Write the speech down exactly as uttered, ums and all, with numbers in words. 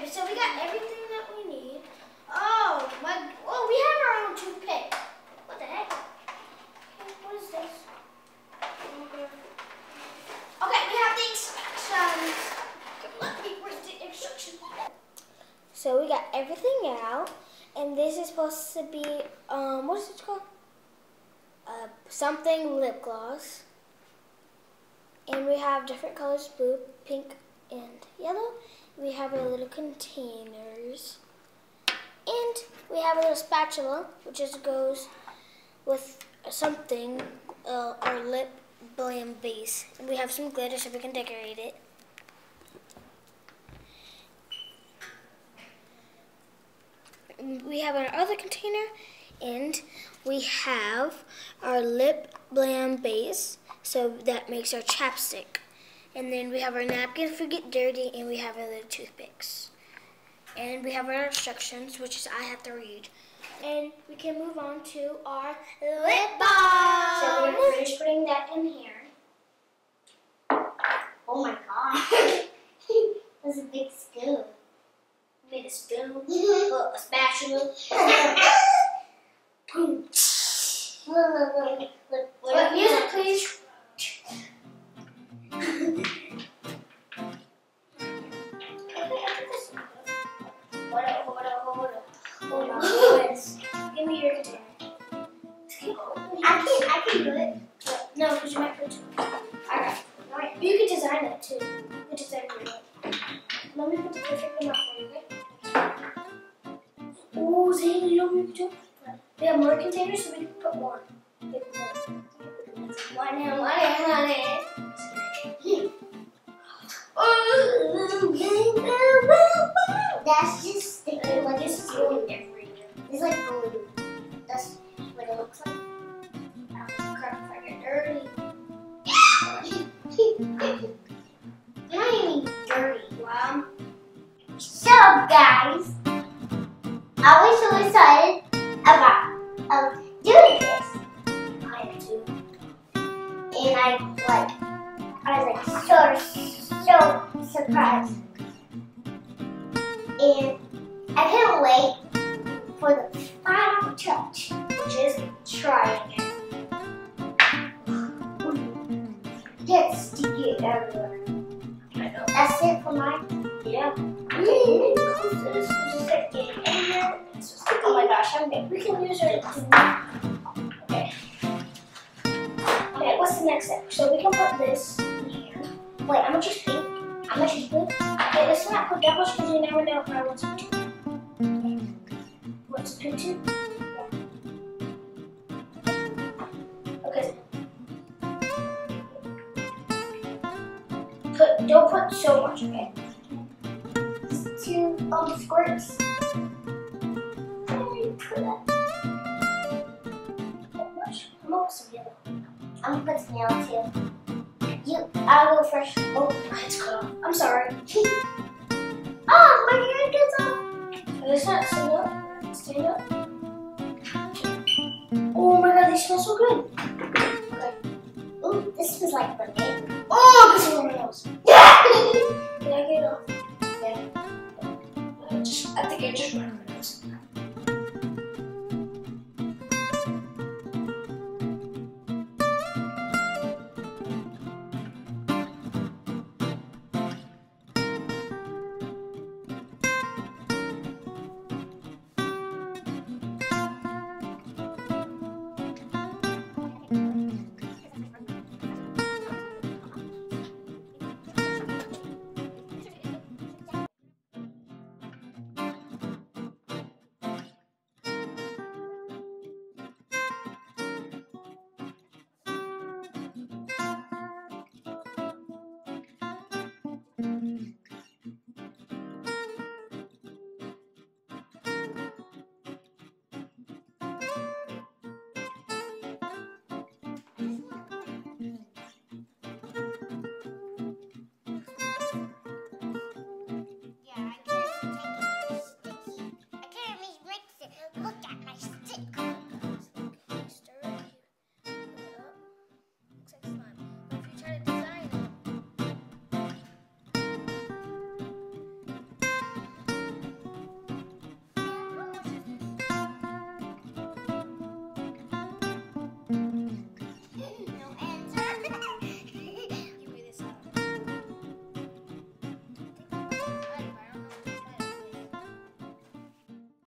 so we got everything that we need. Oh, my, oh, we have our own toothpick. What the heck? What is this? Okay, we have the instructions. Let me read the instructions. So we got everything out, and this is supposed to be, um, what is it called? Uh, something lip gloss. And we have different colors, blue, pink, and yellow. We have our little containers. And we have a little spatula, which just goes with something, uh, our lip balm base. And we have some glitter so we can decorate it. And we have our other container, and we have our lip balm base, so that makes our chapstick. And then we have our napkin if we get dirty, and we have our little toothpicks. And we have our instructions, which is I have to read. And we can move on to our lip balm. So we're going to finish putting that in here. Oh my god. That's a big spoon. We made a spoon, a spatula. Look, look, look, look. What music, please? Hold up, hold up, hold up. Hold on, boys. Give me your container. I can, I can do it. No, because you might put too much. Alright. Alright. You can design it too. You can design it. Let me put the perfect amount for you, okay? Oh, Zane, you don't need to. We have more containers, so we can put more. One in, one in, one in. That's just sticking like This is going everywhere. it's like glue. That's what it looks like. Oh, crap, if I get dirty. You're not even dirty. Wow. So guys, I was so excited about um, doing this. I am too. And I like I was like so so surprised. And I can't wait for the final touch, Which is trying it. gets to get everywhere. I know. That's it for mine. Yeah. Okay, close this. Just like getting in here. It's just like, oh my gosh, I'm good. We can use it. Okay. Okay, what's the next step? So we can put this in here. Wait, I'm gonna choose pink. I'm gonna choose blue. Okay, let's not put that much because you never know if I want some too. Okay. What's pink too? Yeah. Okay. Put, don't put so much, okay? Just two um squirts. Put that. That much. I'm gonna put some yellow. I'm gonna put some yellow too. You, I'll go first. Oh, my head's cut off. I'm sorry. Oh, my hair gets off. Let's not stand up. Stand up. Oh my god, they smell so good. Okay. Ooh, this smells like banana. Oh,